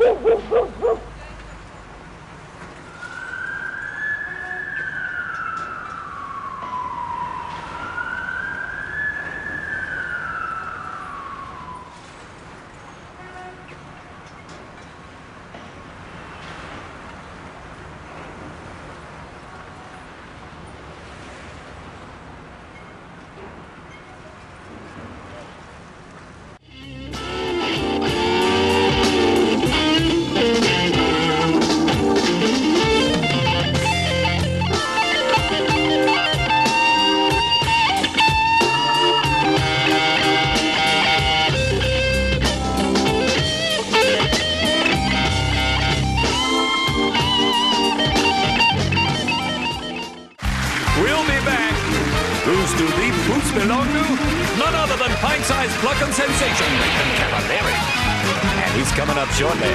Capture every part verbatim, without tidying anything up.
belong to none other than pint-sized plucking sensation, Nathan Cavaleri. And he's coming up shortly.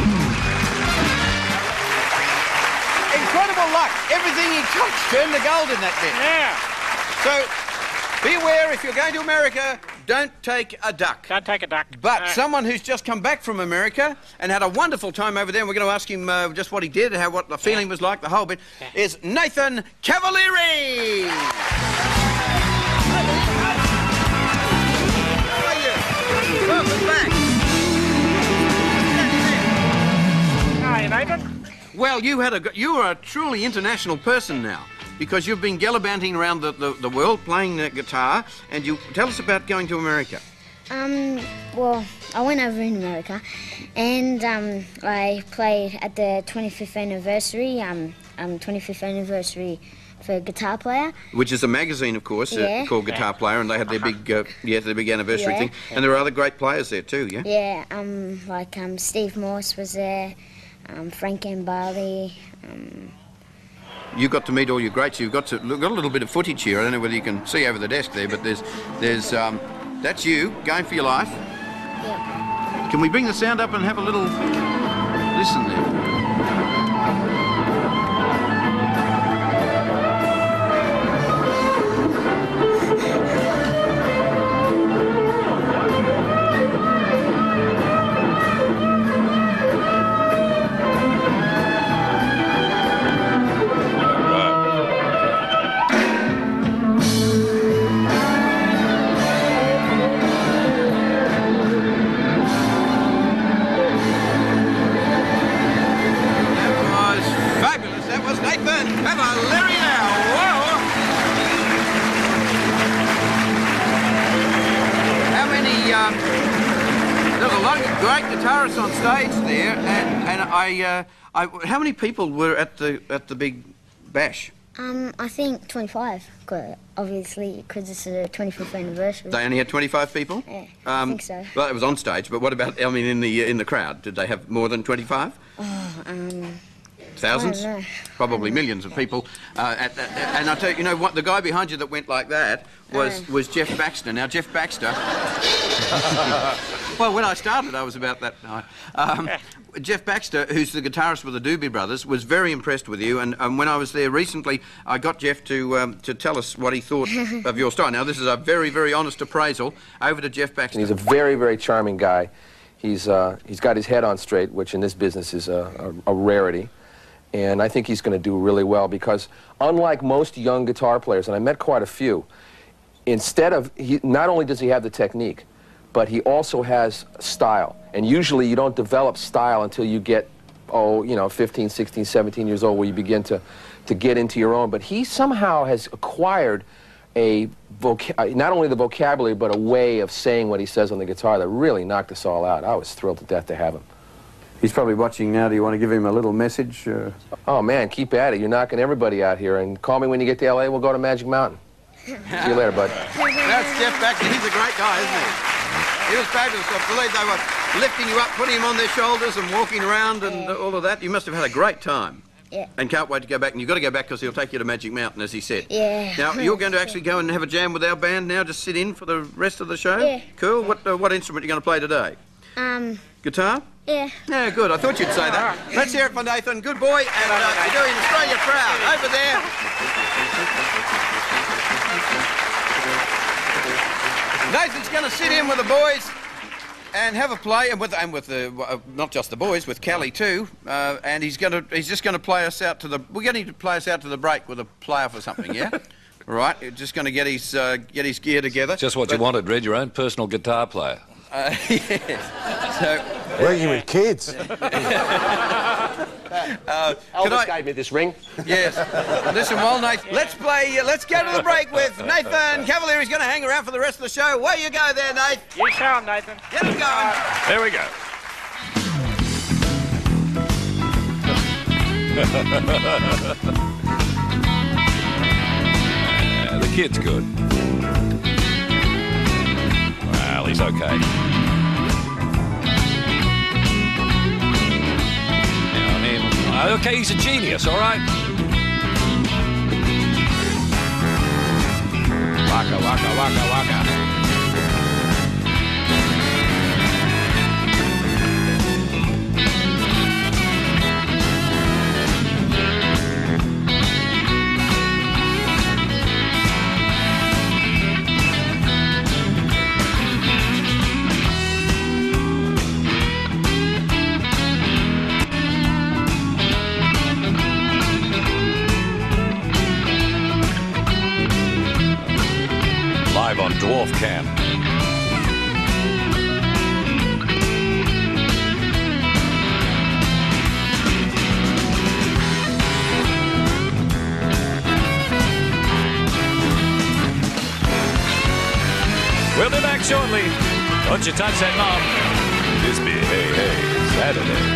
Incredible luck. Everything he touched turned to gold in that bit. Yeah. So, be aware if you're going to America, don't take a duck. Don't take a duck. But uh, someone who's just come back from America and had a wonderful time over there, and we're going to ask him uh, just what he did, how what the feeling was like, the whole bit, yeah. is Nathan Cavaleri! How are you? Welcome back. Hi, Nathan. Well, you had a you are a truly international person now, because you've been gallivanting around the, the, the world playing the guitar, and you tell us about going to America. Um, well, I went over in America, and um, I played at the twenty-fifth anniversary, um, um, twenty-fifth anniversary for Guitar Player. Which is a magazine, of course, Yeah. uh, called Guitar Player, and they had their big, uh, yeah, their big anniversary Yeah. thing. And there were other great players there too, yeah? Yeah, um, like um, Steve Morse was there, um, Frank Gambale. Um, You got to meet all your greats. You've got to look, got a little bit of footage here. I don't know whether you can see over the desk there, but there's, there's, um, that's you going for your life. yeah. Can we bring the sound up and have a little listen there? Nathan Cavaleri now. Whoa! How many? Um, there's a lot of great guitarists on stage there, and and I, uh, I. How many people were at the at the big bash? Um, I think twenty-five, 'cause obviously, because it's the twenty-fifth anniversary. They only had twenty-five people. Yeah, um, I think so. Well, it was on stage, but what about? I mean, in the in the crowd, did they have more than twenty-five? Oh, um. Thousands? I don't know. Probably millions of people. Uh, at, at, and I tell you, you know what? The guy behind you that went like that was Oh. was Jeff Baxter. Now, Jeff Baxter. Well, when I started, I was about that high. Um, Jeff Baxter, who's the guitarist with the Doobie Brothers, was very impressed with you. And um, when I was there recently, I got Jeff to um, to tell us what he thought of your style. Now, this is a very, very honest appraisal. Over to Jeff Baxter. And he's a very, very charming guy. He's uh, he's got his head on straight, which in this business is a, a, a rarity. And I think he's going to do really well because, unlike most young guitar players, and I met quite a few, instead of, he, not only does he have the technique, but he also has style. And usually you don't develop style until you get, oh, you know, fifteen, sixteen, seventeen years old, where you begin to, to get into your own. But he somehow has acquired a, voca not only the vocabulary, but a way of saying what he says on the guitar that really knocked us all out. I was thrilled to death to have him. He's probably watching now. Do you want to give him a little message? Uh... Oh, man, keep at it. You're knocking everybody out here. And call me when you get to L A. We'll go to Magic Mountain. See you later, bud. That's Jeff Baxter. He's a great guy, isn't he? He was fabulous. I believe they were lifting you up, putting him on their shoulders and walking around and Yeah. all of that. You must have had a great time. Yeah. And can't wait to go back. And you've got to go back because he'll take you to Magic Mountain, as he said. Yeah. Now, you're going to actually go and have a jam with our band now, just sit in for the rest of the show? Yeah. Cool. What, uh, what instrument are you going to play today? Um, Guitar? yeah. Yeah, good. I thought you'd say that. Let's hear it for Nathan. Good boy. And uh, you're doing Australia proud. Over there. Nathan's going to sit in with the boys. and have a play, and with and with the uh, not just the boys, with Kelly too. Uh, and he's gonna he's just gonna play us out to the. We're going to play us out to the break with a playoff or something, yeah. Right, just going to get his uh, get his gear together. Just what but, you wanted, Red. Your own personal guitar player. Uh, yes. So. Were you with kids? Uh, Elvis I... gave me this ring. Yes. Listen, well, Nathan, let's play. Uh, let's go to the break with Nathan Cavaleri. He's going to hang around for the rest of the show. Where you go there, Nathan? You show him, Nathan. Get him going. There we go. uh, the kid's good. Well, he's okay. Okay, he's a genius, all right? Waka, waka, waka, waka. Live on Dwarf Cam. We'll be back shortly. Don't you touch that knob. This be Hey Hey Saturday.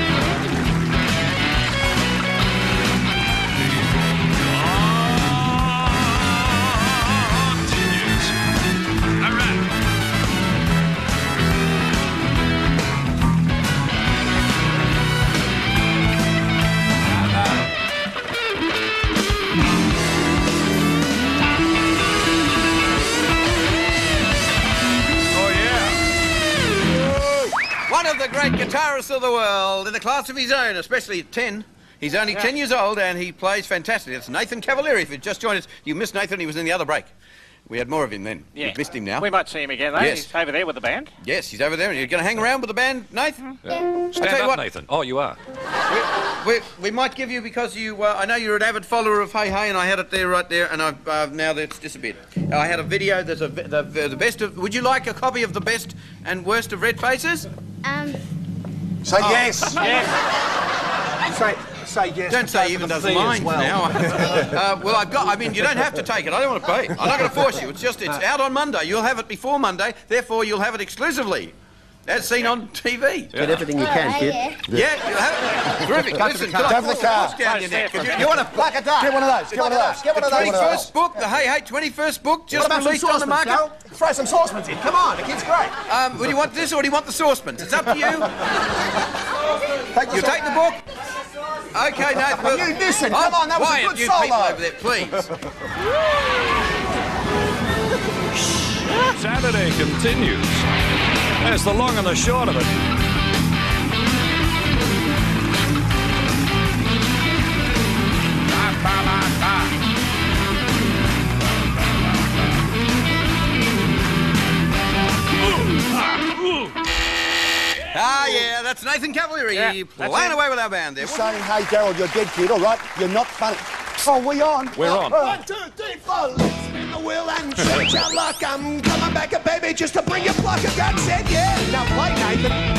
One of the great guitarists of the world, in a class of his own, especially at ten. He's only yeah. ten years old and he plays fantastic. It's Nathan Cavaleri. If you just joined us, you missed Nathan. He was in the other break. We had more of him then. Yeah. We've missed him now. We might see him again, though. Yes. He's over there with the band. Yes, he's over there. You're going to hang around with the band, Nathan? Yeah. Stand you up, what, Nathan. Oh, you are. We, we, we might give you, because you, uh, I know you're an avid follower of Hey Hey, and I had it there right there, and I've, uh, now that's disappeared. I had a video, there's a, the, the, the best of, would you like a copy of the best and worst of Red Faces? Um... Say oh. yes. Yes. Say, say yes. Don't say even doesn't mind well. now. uh, well, I've got, I mean, you don't have to take it. I don't want to pay. I'm not going to force you. It's just, it's out on Monday. You'll have it before Monday. Therefore, you'll have it exclusively. As seen on T V. Yeah. Get everything you can, kid. Yeah, yeah you have it. Terrific. Listen, go for the car. Down your neck. You, you want to like a duck? Get one of those. Get one of those. Get one of those. The twenty-first book, the Hey Hey twenty-first book, just released on the market. Carol? Throw some saucepans in. Come on, the kid's great. Um, do you want this or do you want the saucepans? It's up to you. Take you take the book. Okay, Nathan. Well, you listen. Come on, that was quiet, a good you solo. people over there, please. Saturday continues. That's the long and the short of it. Ah, yeah, that's Nathan Cavaleri. Yeah, playing away with our band there. You're saying, hey, Daryl, you're dead, kid, all right? You're not funny. Oh, we on? We're on. One, two, three, four. Let's spin the wheel and shake your luck. I'm coming back, baby, just to bring you pluck. God said, yeah. Now play, Nathan.